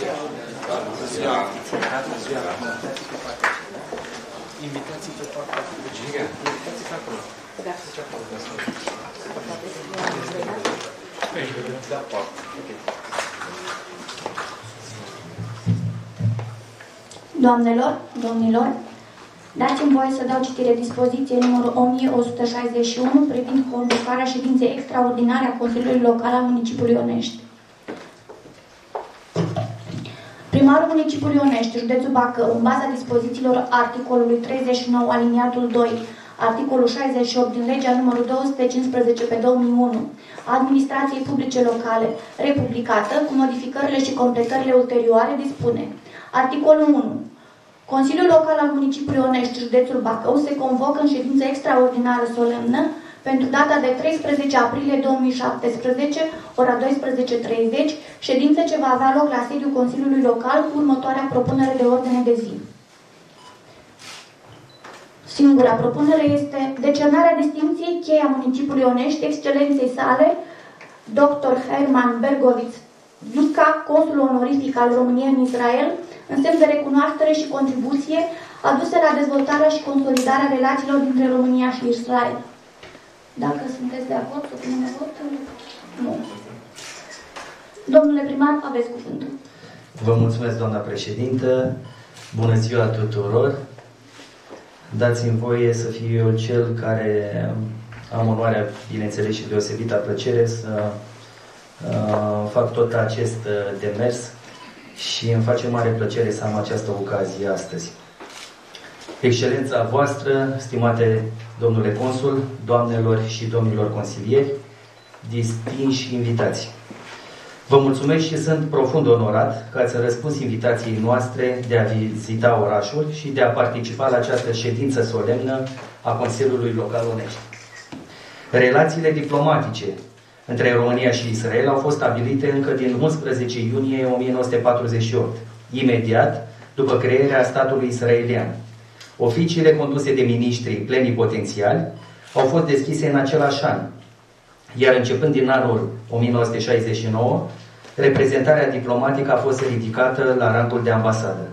Invitații pe partea invitații pe acolo. Doamnelor, domnilor, dați-mi voie să dau citire dispoziției numărul 1161 privind convocarea ședinței extraordinare a Consiliului Local al Municipiului Onești. Primarul Municipiului Onești, județul Bacău, în baza dispozițiilor articolului 39 aliniatul 2, articolul 68 din legea numărul 215 pe 2001 a Administrației Publice Locale, republicată, cu modificările și completările ulterioare, dispune. Articolul 1. Consiliul Local al Municipiului Onești, județul Bacău, se convocă în ședință extraordinară solemnă pentru data de 13 aprilie 2017, ora 12:30, ședință ce va avea loc la sediul Consiliului Local cu următoarea propunere de ordine de zi. Singura propunere este decernarea distincției cheia municipiului Onești, excelenței sale, Dr. Herman Bergoviț Vica, consul onorific al României în Israel, în semn de recunoaștere și contribuție aduse la dezvoltarea și consolidarea relațiilor dintre România și Israel. Dacă sunteți de acord, să punem vot? Nu. Domnule primar, aveți cuvântul. Vă mulțumesc, doamna președintă. Bună ziua tuturor. Dați-mi voie să fiu eu cel care am onoarea, bineînțeles și deosebită plăcere, să fac tot acest demers și îmi face mare plăcere să am această ocazie astăzi. Excelența voastră, stimate domnule consul, doamnelor și domnilor consilieri, distinși invitați. Vă mulțumesc și sunt profund onorat că ați răspuns invitației noastre de a vizita orașul și de a participa la această ședință solemnă a Consiliului Local Onești. Relațiile diplomatice între România și Israel au fost stabilite încă din 11 iunie 1948, imediat după crearea statului israelian. Oficiile conduse de miniștri plenipotențiali au fost deschise în același an, iar începând din anul 1969, reprezentarea diplomatică a fost ridicată la rangul de ambasadă.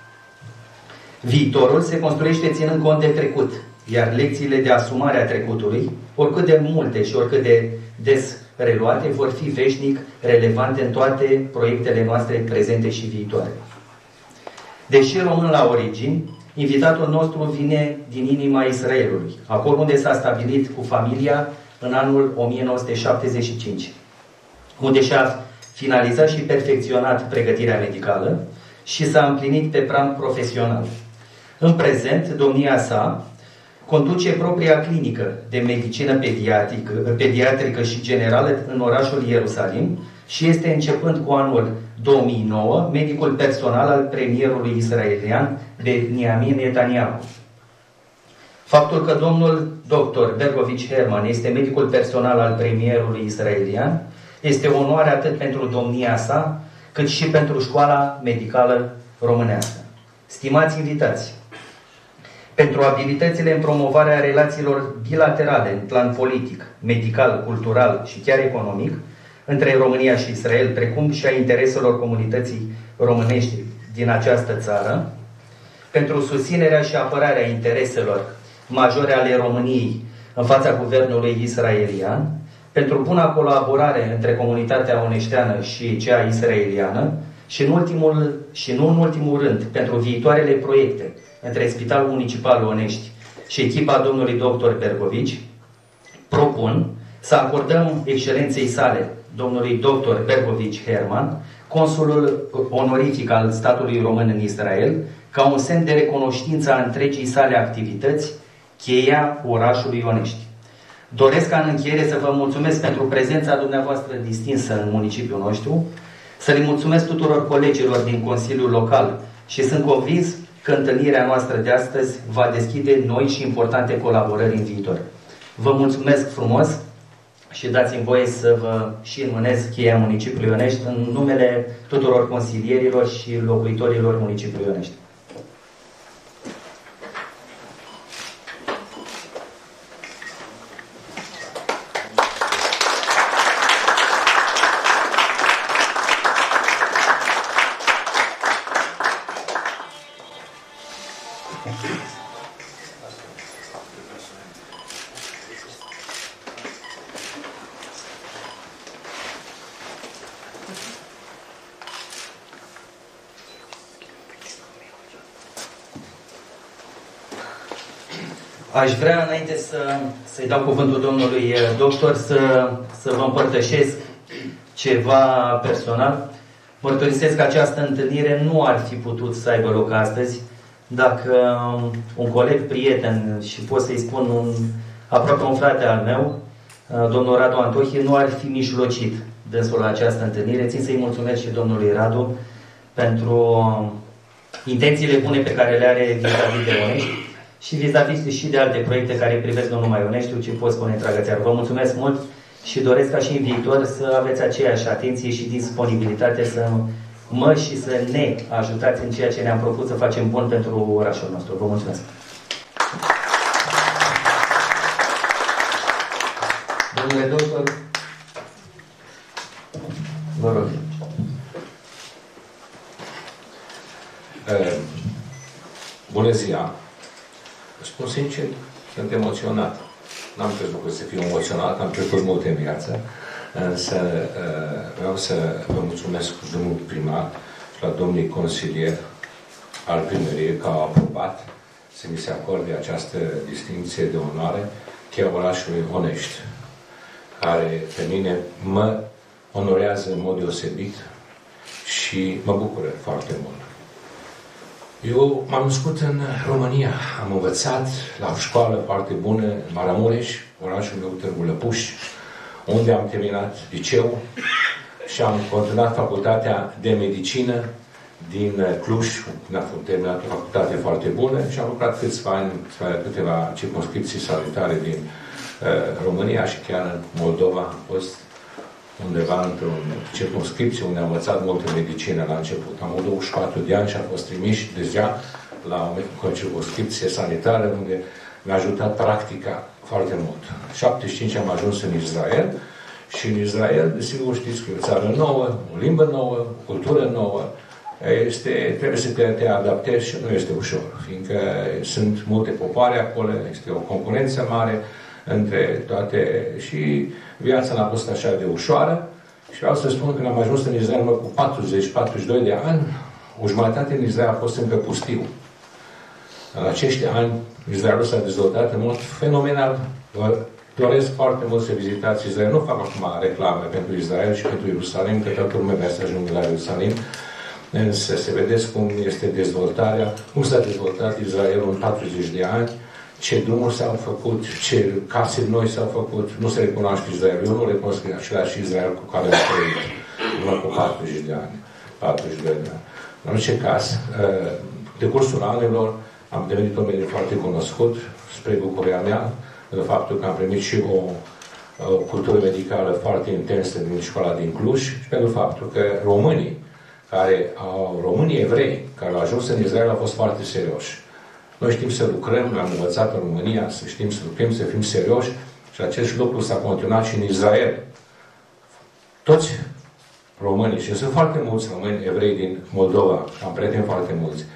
Viitorul se construiește ținând cont de trecut, iar lecțiile de asumare a trecutului, oricât de multe și oricât de des reluate, vor fi veșnic relevante în toate proiectele noastre prezente și viitoare. Deși român la origini, invitatul nostru vine din inima Israelului, acolo unde s-a stabilit cu familia în anul 1975, unde și-a finalizat și perfecționat pregătirea medicală și s-a împlinit pe plan profesional. În prezent, domnia sa conduce propria clinică de medicină pediatrică și generală în orașul Ierusalim și este, începând cu anul 2009, medicul personal al premierului israelian Benjamin Netanyahu. Faptul că domnul dr. Bergovici Herman este medicul personal al premierului israelian este o onoare atât pentru domnia sa, cât și pentru școala medicală românească. Stimați invitați, pentru abilitățile în promovarea relațiilor bilaterale în plan politic, medical, cultural și chiar economic între România și Israel, precum și a intereselor comunității românești din această țară, pentru susținerea și apărarea intereselor majore ale României în fața guvernului israelian, pentru buna colaborare între comunitatea oneșteană și cea israeliană și, nu în ultimul rând, pentru viitoarele proiecte între Spitalul Municipal Onești și echipa domnului dr. Bergovici, propun să acordăm excelenței sale, domnului dr. Bergovici Herman, consulul onorific al statului român în Israel, ca un semn de recunoștință a întregii sale activități, cheia orașului Onești. Doresc ca în încheiere să vă mulțumesc pentru prezența dumneavoastră distinsă în municipiul nostru, să le mulțumesc tuturor colegilor din Consiliul Local și sunt convins că întâlnirea noastră de astăzi va deschide noi și importante colaborări în viitor. Vă mulțumesc frumos și dați-mi voie să vă și înmânez cheia municipiului Onești în numele tuturor consilierilor și locuitorilor municipiului Onești. Aș vrea, înainte să-i dau cuvântul domnului doctor, să vă împărtășesc ceva personal. Mărturisesc că această întâlnire nu ar fi putut să aibă loc astăzi dacă un coleg, prieten și pot să-i spun aproape un frate al meu, domnul Radu Antohie, nu ar fi mijlocit dânsul la această întâlnire. Țin să-i mulțumesc și domnului Radu pentru intențiile bune pe care le are vis-a-vis de Onești și vis-a-vis și de alte proiecte care privesc nu numai Oneștiul, ci pot spune întreaga țară. Vă mulțumesc mult și doresc ca și în viitor să aveți aceeași atenție și disponibilitate să mă și să ne ajutați în ceea ce ne-am propus să facem bun pentru orașul nostru. Vă mulțumesc! Domnule doctor, vă rog. Bună ziua! Spun sincer, sunt emoționat. N-am crezut că să fiu emoționat, am trecut multe în viață, însă vreau să vă mulțumesc domnul primar și la domnul consilier al primăriei că au aprobat să mi se acorde această distinție de onoare cheia orașului Onești, care pe mine mă onorează în mod deosebit și mă bucură foarte mult. Eu m-am născut în România, am învățat la o școală foarte bună în Maramureș, orașul meu Târgu Lăpuș, unde am terminat liceu și am continuat facultatea de medicină din Cluj, am terminat o facultate foarte bună și am lucrat câțiva ani, câteva circumscripții sanitare din România și chiar în Moldova. Am fost undeva într-o circumscripție unde am învățat multă medicină la început. Am 24 de ani și am fost trimiși deja la o circumscripție sanitară unde mi-a ajutat practica foarte mult. 75 am ajuns în Israel și în Israel, desigur știți că e o țară nouă, o limbă nouă, o cultură nouă, trebuie să te adaptezi și nu este ușor, fiindcă sunt multe popoare acolo, este o concurență mare între toate și viața n-a fost așa de ușoară și vreau să spun că când am ajuns în Israel cu 40-42 de ani, o jumătate în Israel a fost încă pustiu. În acești ani, Israelul s-a dezvoltat în mod fenomenal. Vă doresc foarte mult să vizitați Israel. Nu fac acum reclame pentru Israel și pentru Ierusalim, că toată lumea vrea să ajungă la Ierusalim. Însă să vedeți cum este dezvoltarea, cum s-a dezvoltat Israelul în 40 de ani, ce drumuri s-au făcut, ce case noi s-au făcut, nu se recunoaște Israel. Eu nu recunosc același Israel cu care am trăit, numai cu 40 de ani, 42 de ani. În orice caz, de cursul anilor am devenit un mediu foarte cunoscut, spre bucuria mea, de faptul că am primit și o cultură medicală foarte intensă din școala din Cluj și pentru faptul că românii evrei care au ajuns în Israel au fost foarte serioși. Noi știm să lucrăm, noi am învățat în România să știm să lucrăm, să fim serioși și acest lucru s-a continuat și în Israel. Toți românii, și sunt foarte mulți români evrei din Moldova, am prieteni foarte mulți,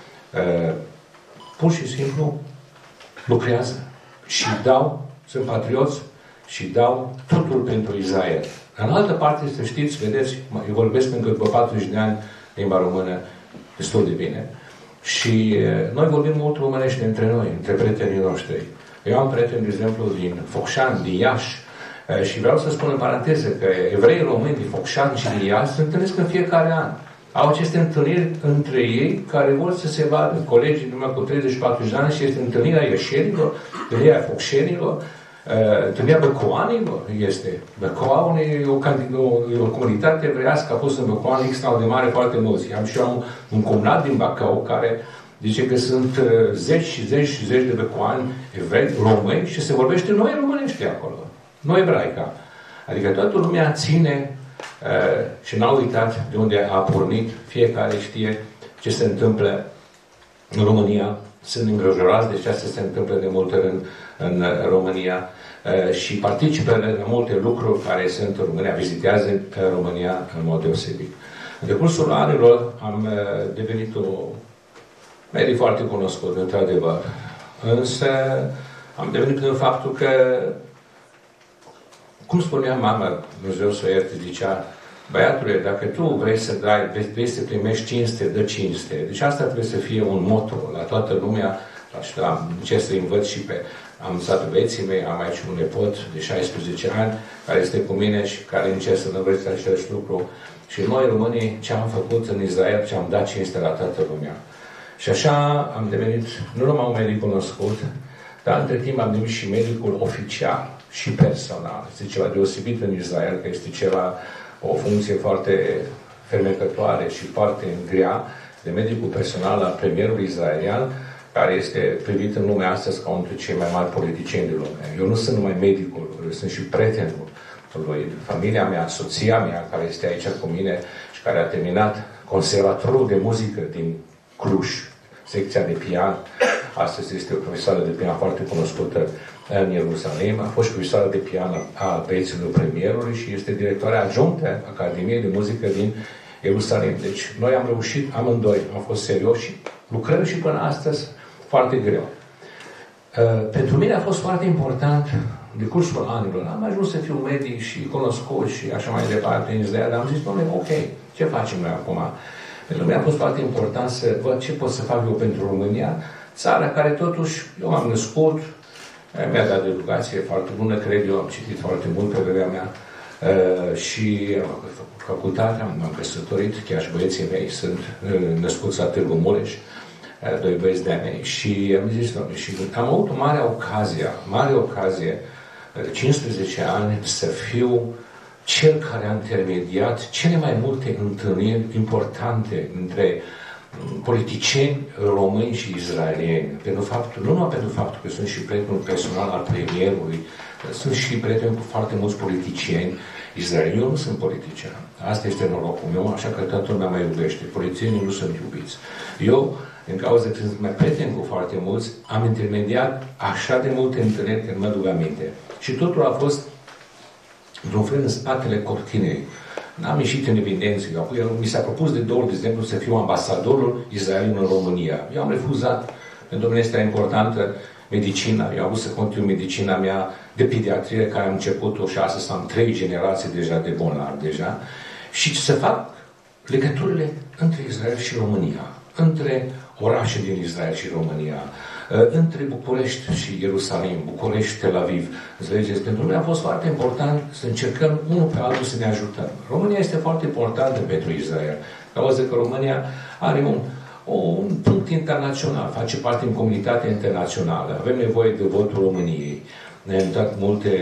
pur și simplu lucrează și sunt patrioți și dau totul pentru Israel. În altă parte, să știți, vedeți, eu vorbesc încă după 40 de ani limba română destul de bine. Și noi vorbim mult românește între noi, între prietenii noștri. Eu am prieteni, de exemplu, din Focșani, din Iași, și vreau să spun în paranteză că evrei români din Focșani și din Iași se întâlnesc în fiecare an. Au aceste întâlniri între ei care vor să se vadă, colegii numai cu 30-40 de ani, și este întâlnirea ieșenilor, întâlnirea focșenilor, întâlnirea băcoanilor este. Băcoa e o comunitate evreiască, a fost în Băcoan extraordinar foarte mulți. Am și eu un cumnat din Bacău care zice că sunt zeci și zeci și zeci de băcoani evrei români și se vorbește noi românești acolo. Nu ebraica. Adică toată lumea ține și n-a uitat de unde a pornit. Fiecare știe ce se întâmplă în România. Sunt îngrijorați de ce se întâmplă de multe ori în România și participă la multe lucruri care sunt în România, vizitează România în mod deosebit. În decursul anilor am devenit un medic foarte cunoscut, într-adevăr. Însă am devenit prin faptul că, cum spunea mama, Dumnezeu să o ierte, zicea, băiatule, dacă tu vrei să dai, vrei să primești cinste, dă cinste. Deci asta trebuie să fie un motto la toată lumea, și ce să învăț și pe Am stat băieții mei, am aici un nepot de 16 ani, care este cu mine și care încerc să învețe același lucru. Și noi, românii, ce am făcut în Israel, ce am dat cinste la toată lumea. Și așa am devenit nu numai un medic cunoscut, dar între timp am devenit și medicul oficial și personal. Este ceva deosebit în Israel, că este ceva, o funcție foarte fermecătoare și foarte grea de medicul personal al premierului israelian, care este privit în lumea astăzi ca unul dintre cei mai mari politicieni din lume. Eu nu sunt numai medicul, eu sunt și prietenul lui, familia mea, soția mea, care este aici cu mine și care a terminat conservatorul de muzică din Cluj, secția de pian. Astăzi este o profesoară de pian foarte cunoscută în Ierusalim. A fost și profesoară de pian a băieților premierului și este directoarea adjunctă a Academiei de Muzică din Ierusalim. Deci noi am reușit amândoi, am fost serioși și lucrăm și până astăzi foarte greu. Pentru mine a fost foarte important de cursul anilor. Am ajuns să fiu medic și cunoscut și așa mai departe în Israel, dar am zis, domnule, ok, ce facem noi acum? Pentru mine a fost foarte important să văd ce pot să fac eu pentru România, țara care totuși, eu m-am născut, mi-a dat educație foarte bună, cred eu, am citit foarte mult pe vremea mea și am făcut facultatea, m-am căsătorit, chiar și băieții mei sunt născuți la Târgu Mureș, doi băieți de-a mei și am zis, domnule, și am avut o mare ocazie, 15 ani, să fiu cel care a intermediat cele mai multe întâlniri importante între politicieni români și israelieni. Nu numai pentru faptul că sunt și prietenul personal al premierului, sunt și prieten cu foarte mulți politicieni israelieni. Eu nu sunt politician. Asta este norocul meu, așa că toată lumea mă iubește. Politicienii nu sunt iubiți. Eu, în cauza că sunt mai prieten cu foarte mulți, am intermediat așa de multe întâlniri că mă duc aminte. Și totul a fost într-un fel în spatele cortinei. N-am ieșit în evidență. Mi s-a propus de 2 ori, de exemplu, să fiu ambasadorul Israelului în România. Eu am refuzat. Pentru mine este importantă medicina. Eu am vrut să continui medicina mea de pediatrie, care am început-o și astăzi am 3 generații deja de bolnavi deja. Și să fac legăturile între Israel și România, între orașe din Israel și România, între București și Ierusalim, București, Tel Aviv. Înțelegeți? Pentru noi a fost foarte important să încercăm unul pe altul să ne ajutăm. România este foarte importantă pentru Israel. Cauza că România are un punct internațional, face parte din comunitatea internațională. Avem nevoie de votul României. Ne-am dat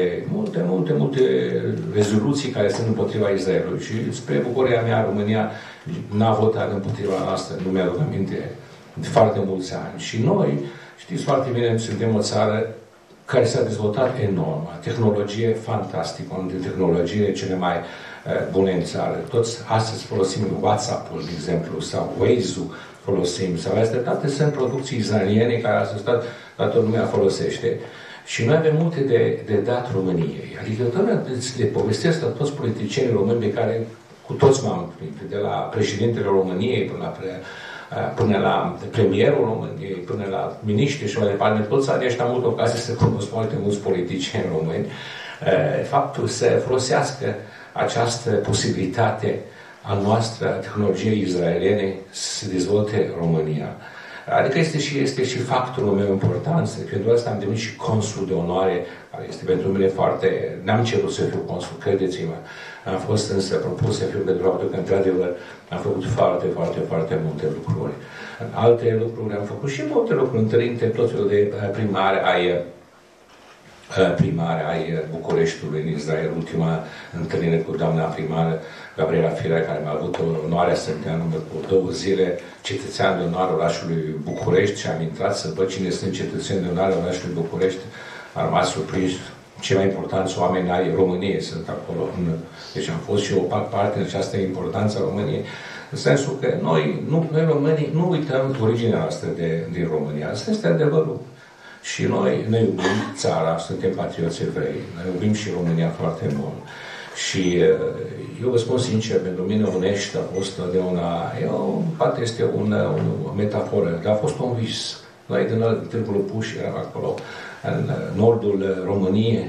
multe rezoluții care sunt împotriva Israelului și spre bucuria mea, România n-a votat împotriva noastră, nu mi-aduc aminte, de foarte mulți ani. Și noi, știți foarte bine, suntem o țară care s-a dezvoltat enorm. Tehnologie fantastică, una dintre tehnologiile cele mai bune în țară. Toți astăzi folosim WhatsApp-ul, de exemplu, sau Waze-ul folosim, sau astea toate sunt producții israeliene care astăzi toată lumea folosește. Și noi avem multe de dat României. Adică le povestesc la toți politicienii români pe care cu toți m-am întâlnit, de la președintele României până la premierul României, până la miniștri și mai departe. Toți aceștia am avut ocazia să cunosc foarte mulți politicieni români. Faptul să folosească această posibilitate a noastră, a tehnologiei izraeliene, să se dezvolte România. Adică este și factorul meu important. Pentru asta am devenit și consul de onoare, care este pentru mine foarte... N-am cerut să fiu consul, credeți-mă. Am fost însă propus să fiu pentru faptul că, într-adevăr, am făcut foarte multe lucruri. Alte lucruri am făcut și multe lucruri întâlnite, tot felul de primare ai Bucureștiului în Israel, ultima întâlnire cu doamna primară Gabriela Firea, care mi-a avut onoarea să dea număr cu 2 zile cetățean de onoare orașului București și am intrat să văd cine sunt cetățeni de onoare orașului București. Am rămas surprins. Cei mai importanți oameni ai României sunt acolo. Deci am fost și eu parte în această importanță a României. În sensul că noi românii nu uităm originea noastră din România. Asta este adevărul. Și noi ne iubim țara, suntem patrioți evrei, ne iubim și România foarte mult. Și eu vă spun sincer, pentru mine Unești a fost totdeauna, poate este o metaforă, dar a fost un vis. Noi din Târgul Puș eram acolo, în nordul României,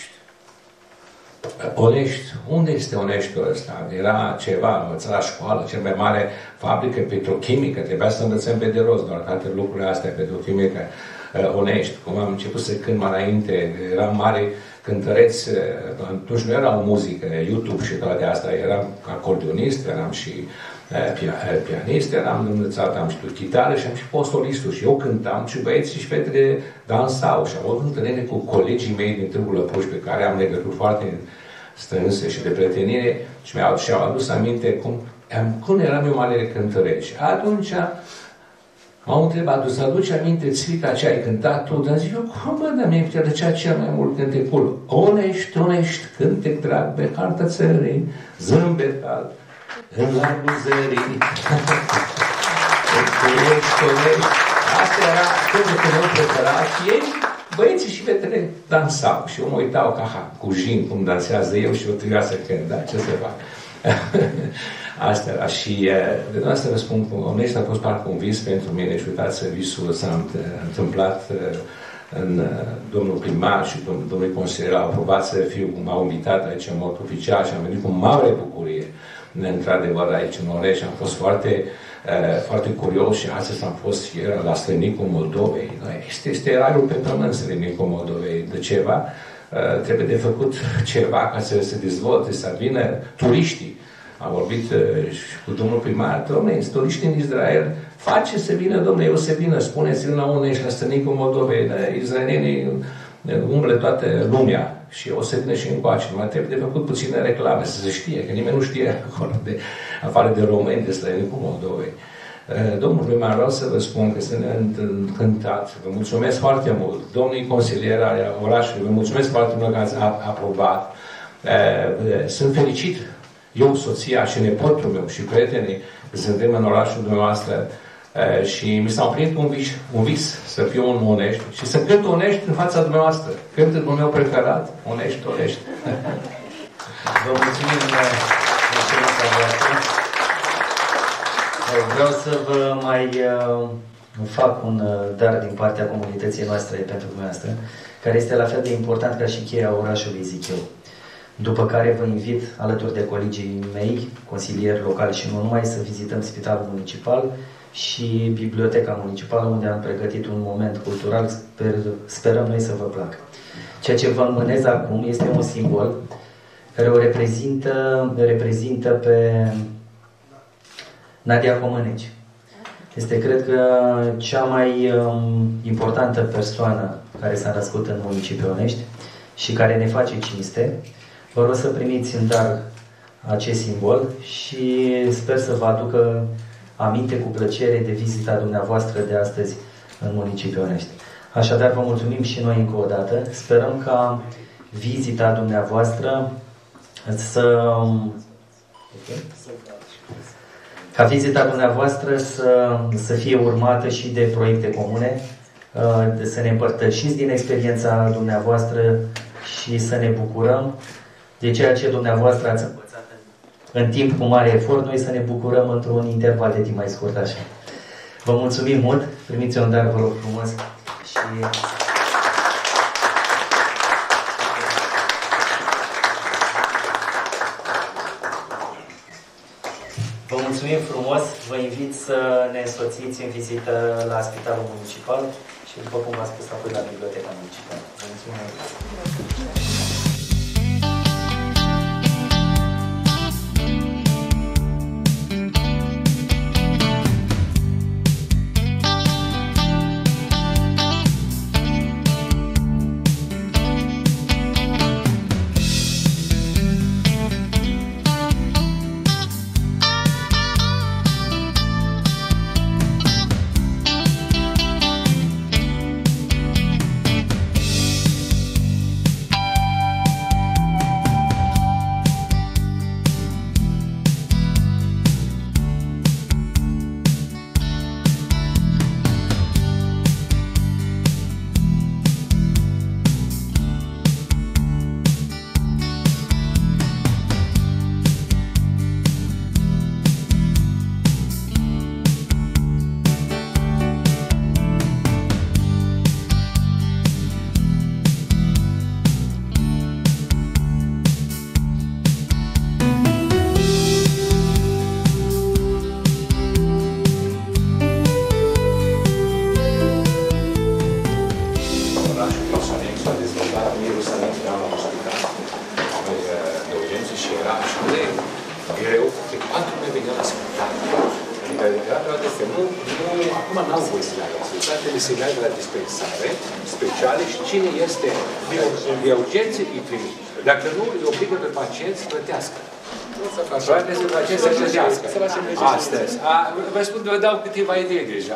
Onești. Unde este Oneștiul ăsta? Era ceva, învățat la școală, cea mai mare fabrică petrochimică, trebuia să învățăm pe de rost, doar toate lucrurile astea, petrochimică. onești. Cum am început să cânt mai înainte, eram mare cântăreț, atunci nu era o muzică, YouTube și toate astea, eram acordeonist, eram și pianist, eram învățat, am știut chitară și am și fost solistul și eu cântam și băieții și fetele dansau și am avut întâlnire cu colegii mei din Târgu Lăpuș, pe care am legături foarte strânse și de prietenire și-au adus aminte cum eram eu mare cântăreț. Și atunci m-au întrebat, îți aduce aminte țirica ce ai cântat tu? Dar zic eu, cum bă, dar mi-ai plăcea cel mai mult cântecul? Onești, onești, cântec drag pe harta țării, zâmbet alb în largul zării. Onești, onești. Asta era cântecul meu preferat și ei, băieții și fetele, dansau. Și eu mă uitau ca cu jin cum dansează eu și eu trebuia să cânt, da, ce să fac? Asta era. Și de asta vă spun, onești a fost parcă un vis pentru mine și uitați, visul s-a întâmplat în domnul primar și domnul consilier au aprobat să fiu, m-au invitat aici în mod oficial și am venit cu mare bucurie într-adevăr aici în Onești și am fost foarte curios și astăzi am fost și la Strănicul Moldovei. Este raiul pe pământ Strănicul Moldovei. De ceva trebuie de făcut ceva ca să se dezvolte, să vină turiștii. Am vorbit și cu domnul primar, dom'le, turiștii în Israel, face să vină, dom'le, eu să vină, spuneți-l la Onești, la Strănicul Moldovei, izraelienii umble toată lumea și o să vină și încoace. Mai trebuie de făcut puține reclame, să se știe, că nimeni nu știe acolo, afară de români, de Strănicul Moldovei. Domnul primar, vreau să vă spun că sunt încântat. Vă mulțumesc foarte mult. Domnii consilieri ai orașului, vă mulțumesc foarte mult că ați aprobat. Sunt fericit, eu, soția și nepotul meu și prietenii, că suntem în orașul dumneavoastră și mi s-a împlinit un vis să fiu un Onești și să cânt Onești în fața dumneavoastră. Cântul meu preferat, Onești, Onești. Vă mulțumim, vreau să vă mai fac un dar din partea comunității noastre pentru dumneavoastră, care este la fel de important ca și cheia orașului, zic eu. După care vă invit, alături de colegii mei, consilieri locali și nu numai, să vizităm Spitalul Municipal și Biblioteca Municipală, unde am pregătit un moment cultural, sperăm noi să vă placă. Ceea ce vă înmânez acum este un simbol care o reprezintă pe Nadia Comăneci. Este, cred că, cea mai importantă persoană care s-a născut în municipiul Onești și care ne face cinste. Vă rog să primiți în dar acest simbol și sper să vă aducă aminte cu plăcere de vizita dumneavoastră de astăzi în municipiul Onești. Așadar, vă mulțumim și noi încă o dată. Sperăm ca vizita dumneavoastră să fie urmată și de proiecte comune, să ne împărtășiți din experiența dumneavoastră și să ne bucurăm de ceea ce dumneavoastră ați învățat în timp cu mare efort, noi să ne bucurăm într-un interval de timp mai scurt așa. Vă mulțumim mult, primiți un dar, vă rog frumos și... Vă mulțumim frumos, vă invit să ne însoțiți în vizită la Spitalul Municipal și, după cum v-am spus, apoi la Biblioteca Municipală. Vă mulțumim! Teatrul este acum n-au voie să meargă la spital, trebuie să meargă la dispensare speciale și cine este de urgență îi trimite. Dacă nu, îi obligă pe pacient să plătească. Trebuie să pacient să plătească. Astăzi. Vă spun, vă dau câteva idei deja.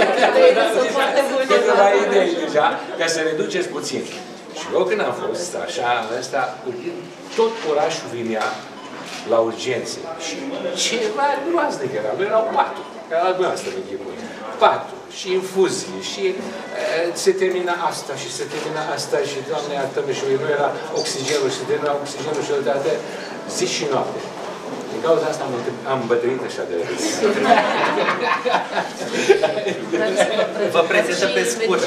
Câteva idei deja, ca să reduceți puțin. Și eu când am fost așa, ăsta, tot orașul vinea la urgențe. Și ceva groaznic era. Nu erau patru. Era la dumneavoastră în echipul. Patru. Și infuzii. Și se termina asta și se termina asta. Și, Doamne, iartă-mă, și nu era oxigenul. Și termina oxigenul și odată zi și noapte. Din cauza asta am îmbătrânit așa de repede. Vă prezentăm pe scurt.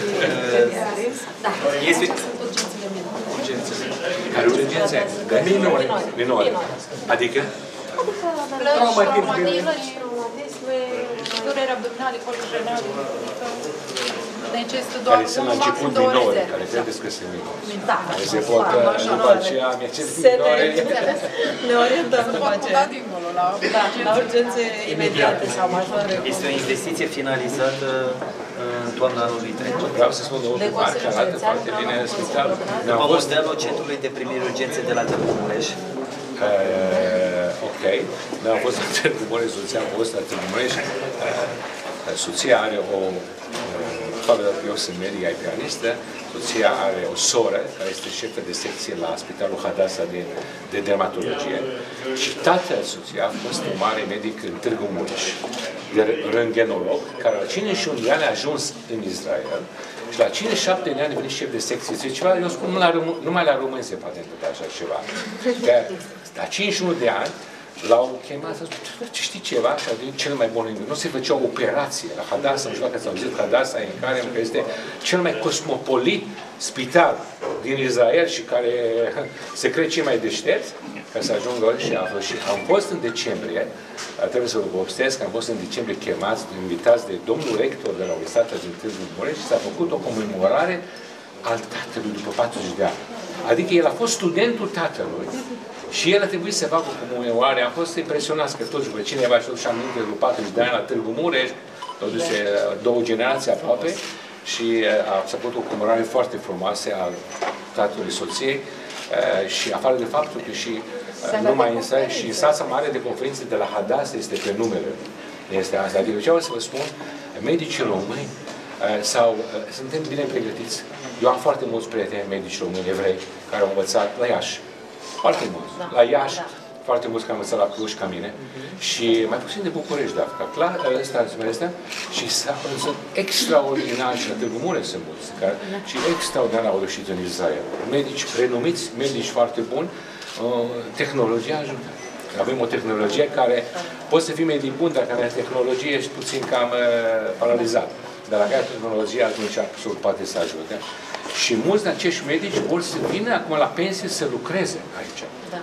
Este urgențele. Care urgențe? Minore. Adică? Traumatisme, dureri abdominale, coluri renale, necesită doar care sunt la început minore, care credeți că sunt minore. Da. Care se pot, după aceea, minore. Ne orientăm după aceea. La urgențe imediate sau majore. Este o investiție finalizată în toamna anului trecut. Vreau să spun de ultimul part, că arată foarte bine spitalul. După modelul Centrului de Primiri Urgențe de la Târgu Mureș. Ok. Noi am fost la Târgu Mureș, soția a fost la Târgu Mureș. Soția are o... Eu sunt medic, ai pianistă, soția are o soră care este șefă de secție la Spitalul Hadassah de dermatologie și tatăl soției a fost un mare medic în Târgu Mureș, röntgenolog, care la 51 de ani a ajuns în Israel și la 57 de ani a venit șef de secție. Zice ceva, eu spun, numai la români se poate întâmpla așa ceva. Că la 51 de ani l-au chemat să spun, știi ceva? Și a devenit cel mai bun. Nu se făcea o operație la Hadassah, nu știu dacă ați auzit Hadassah, în care este cel mai cosmopolit spital din Israel și care se crede cei mai deștepți ca să ajungă și a fost. Și am fost în decembrie, trebuie să vă povestesc, am fost în decembrie chemați, invitați de domnul rector de la Universitatea din Târgu Mureș și s-a făcut o comemorare al tatălui după 40 de ani. Adică el a fost studentul tatălui și el a trebuit să facă o comemorare. Am fost impresionați că toți cineva și-a aminte de 40 de ani la Târgu Mureș, totuși două generații aproape, și s-a făcut o comemorare foarte frumoasă al tatălui soției și afară de faptul că și numai și sala mare de conferințe de la Hadassah este pe numele. Este asta. Adică ce vreau să vă spun, medicii români suntem bine pregătiți. Eu am foarte mulți prieteni medici români, evrei, care au învățat la Iași. Foarte mulți. La Iași, foarte mulți care au învățat la Cluj ca mine. Și mai puțin de București, dar clar, ăsta, și sunt extraordinari și la Târgu Mureș sunt mulți, și extraordinar au reușit în Israel. Medici renumiți, medici foarte buni, tehnologia ajută. Avem o tehnologie care poți să fii medic bun, dar care tehnologie ești puțin cam paralizat. Dar la care tehnologia atunci absolut poate să ajute. Și mulți din acești medici vor să vină acum la pensie să lucreze aici. Da.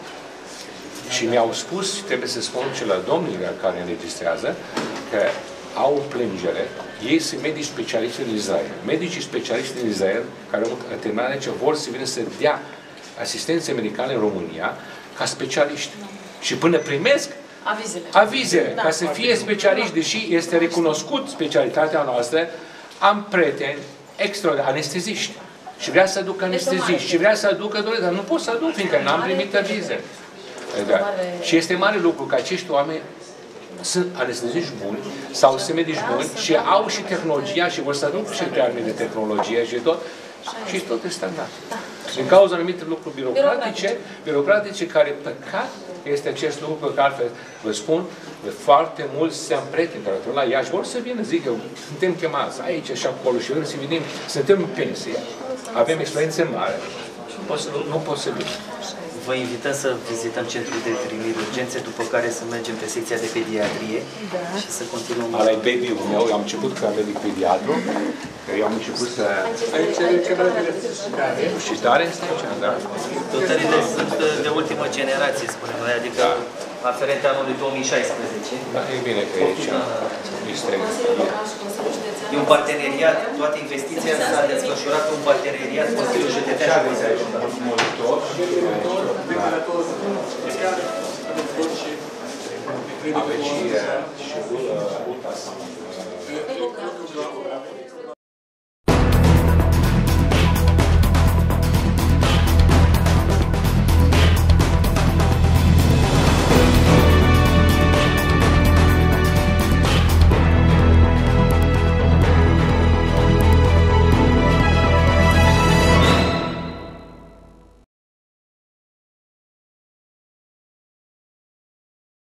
Și mi-au spus, trebuie să spun celor domnilor care înregistrează, că au o plângere. Ei sunt medici specialiști în Israel. Medicii specialiști în Israel, care au terminat aici, vor să vină să dea asistență medicală în România ca specialiști. Și până primesc avizele, ca să fie specialiști, deși este recunoscut specialitatea noastră, am prieteni extraordinari, anesteziști. Și vrea să aducă anesteziști, și vrea să aducă doresc, dar nu pot să aduc, fiindcă n-am primit avize. Da. Și este mare lucru că acești oameni sunt anesteziști buni sau sunt medici buni și au și tehnologia și vor să aducă și termeni de tehnologie și tot. Și tot este standard. Din cauza anumite lucruri birocratice care păcat este acest lucru, că altfel vă spun, de foarte mulți seamă prieteni care la Iași vor să vină, zic eu, suntem chemați aici și acolo și vrem să venim, suntem în pensie, avem experiențe mari, nu pot să vin. Vă invităm să vizităm Centrul de Primiri Urgențe, după care să mergem pe secția de pediatrie și să continuăm. Ala e baby-ul meu, eu am început ca medic pediatru, eu am început să... Și tare este aici, da? Dotările sunt de ultimă generație, spunem noi, adică aferente anului 2016. Da, e bine că e aici. E un parteneriat, toată investiția s-a desfășurat pe un parteneriat Consiliul Județean și Aveți și